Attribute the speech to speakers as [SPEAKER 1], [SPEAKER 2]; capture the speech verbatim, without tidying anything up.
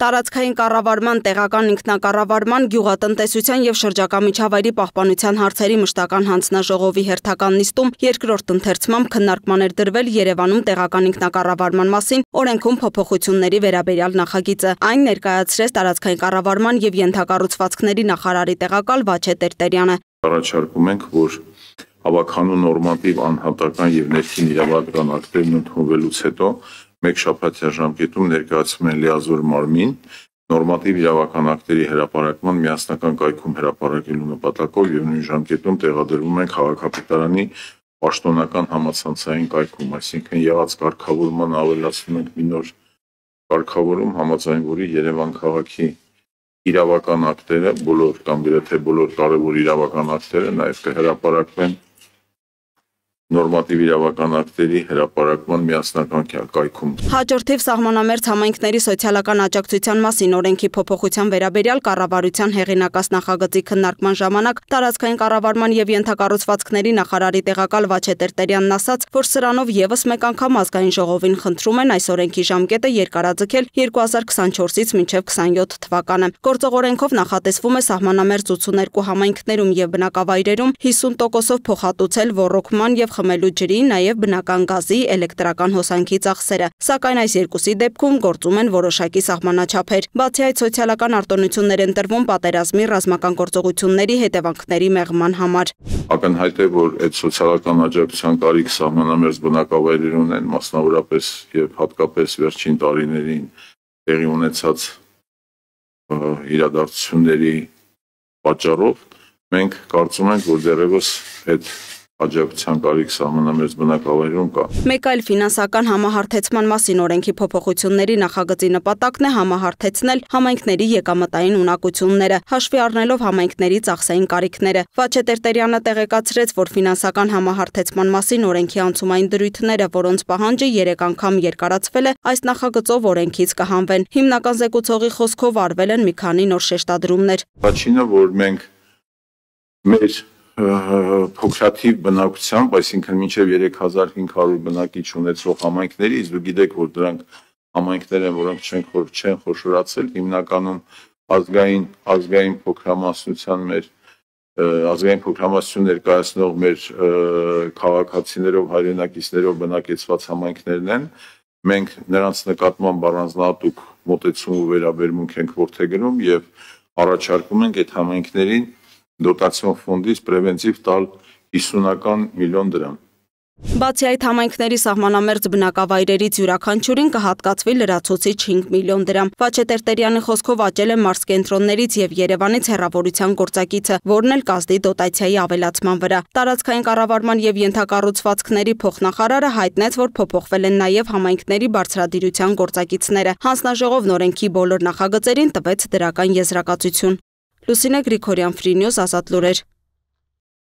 [SPEAKER 1] Տարածքային կառավարման, տեղական ինքնակառավարման, գյուղատնտեսության և շրջակա միջավայրի պահպանության հարցերի մշտական հանձնաժողովի հերթական նիստում երկրորդ ընթերցմամբ քննարկման էր դրվել Երևանում տեղական ինքնակառավարման մասին օրենքում փոփոխությունների վերաբերյալ նախագիծը։ Այն ներկայացրեց տարածքային կառավարման և ենթակառուցվածքների նախարարի տեղակալ Վաչե Տերտերյանը։
[SPEAKER 2] Առաջարկում ենք, որ հավաքանու նորմատիվ անհատական և ներքին իրավական ակտերն ընդունվելուց հետո մեկ շաբաթյա ժամկետում ներկայացում են լիազոր մարմին նորմատիվ իրավական ակտերի հրապարակման միասնական կայքում հրապարակելու նպատակով և նույն ժամկետում տեղադրվում են քաղաքապետարանի պաշտոնական համացանցային կայքում, այսինքն եղած կարգավորման ավելացնում ենք մի նոր կարգավորում, համաձայն որի Երևան քաղաքի իրավական ակտերը, բոլոր կամ գրեթե բոլոր կարևոր իրավական ակտերը նաև կհրապարակվեն նորմատիվ իրավական ակտերի հրապարակման միասնական կայքում։
[SPEAKER 1] Հաջորդիվ սահմանամերձ համայնքների սոցիալական աջակցության մասին օրենքի փոփոխության վերաբերյալ կառավարության հեղինակած նախագծի քննարկման ժամանակ տարածքային կառավարման և ենթակառուցվածքների նախարարի տեղակալ Վաչե Տերտերյանն ասաց, որ սրանով ևս մեկ անգամ ազգային ժողովին խնդրում են այս օրենքի ժամկետը երկարաձգել երկու հազար քսանչորսից մինչև քսանյոթ թվականը։ Գործող օրենքով նախատեսվում է սահմանամերձ ութսուներկու համայնքներում և բնակավայրերում հիսուն տոկոսով փոխհատուցել ոռոգման և խմելու ջրի, նաև բնական գազի, էլեկտրական հոսանքի ծախսերը, սակայն այս երկուսի դեպքում գործում են որոշակի սահմանաչափեր։ Բացի այդ, սոցիալական արտոնություններ են տրվում պատերազմի, ռազմական գործողությունների հետևանքների մեղման համար։
[SPEAKER 2] Ակնհայտ է, որ այդ սոցիալական աջակցության կարիք սահմանամերձ բնակավայրեր ունեն, մասնավորապես և հատկապես վերջին տարիներին տեղի ունեցած իրադարձությունների պատճառով մենք կարծում ենք, որ դեռևս այդ աջակցության կարիք սահմանամերձ բնակավայրերում կա։
[SPEAKER 1] Մեկ այլ ֆինանսական համահարթեցման մասին օրենքի փոփոխությունների նախագծի նպատակն է համահարթեցնել համայնքների եկամտային ունակությունները, հաշվի առնելով համայնքների ծախսային կարիքները։ Վաչե Տերտերյանը տեղեկացրեց, որ ֆինանսական համահարթեցման մասին օրենքի անցումային դրույթները, որոնց պահանջը երեք անգամ երկարացվել է, այս նախագծով օրենքից կհանվեն։ Հիմնական զեկուցողի խոսքով արվել են մի քանի նոր շեշտադրումներ։
[SPEAKER 2] Առաջինը, որ մենք մեր փոքրաթիվ բնակությամբ, այսինքն մինչև երեք հազար հինգ հարյուր բնակիչ ունեցող համայնքներից, դուք գիտեք, որ դրանք համայնքներ են, որոնք չեն խոշորացել, հիմնականում ազգային ազգային փոքրամասնության մեր ազգային փոքրամասնություն ներկայացնող մեր քաղաքացիներով, հայրենակիցներով բնակեցված համայնքներն են։ Մենք նրանց նկատմամբ առանձնահատուկ մոտեցում ու վերաբերմունք ենք որդեգրում և առաջարկում ենք այդ համայնքներին դոտացիոն ֆոնդից պրևենտիվ տալ հիսունական միլիոն դրամ։
[SPEAKER 1] Բացի այդ, համայնքների սահմանամերձ բնակավայրերից յուրաքանչյուրին կհատկացվի լրացուցիչ հինգ միլիոն դրամ։ Վաչե Տերտերյանի խոսքով աճել է մարզկենտրոններից և Երևանից հեռավորության գործակիցը, որն էլ կազդի դոտացիայի ավելացման վրա։ Տարածքային կառավարման և ենթակառուցվածքների փոխնախարարը հայտնեց, որ փոփոխվել են նաև համայնքների բարձրադիրության գործակիցները։ Հանձնաժողովն օրենքի բոլոր նախագծերին տվեց դրական եզրակացություն։ Լուսինե Գրիգորյան, Free News, Ազատ լուրեր։